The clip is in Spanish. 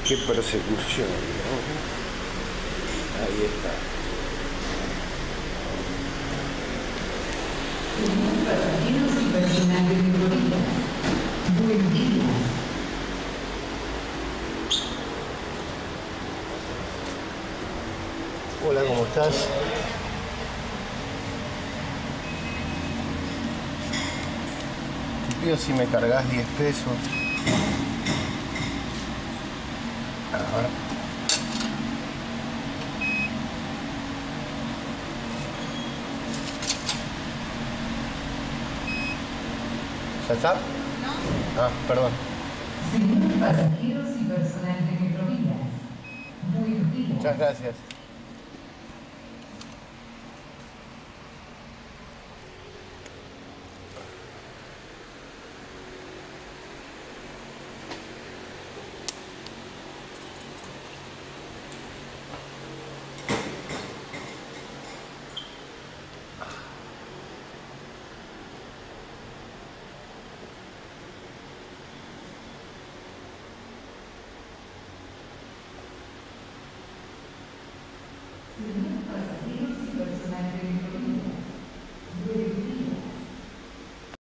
Qué persecución, ¿no? Ahí está. Pasajeros y personal de Florida. Buen día. Hola, ¿cómo estás? Te pido si me cargas 10 pesos. A ver. ¿Ya está? No. Ah, perdón. Señores pasajeros y personal de Metrovías. Buenos días. Muchas gracias.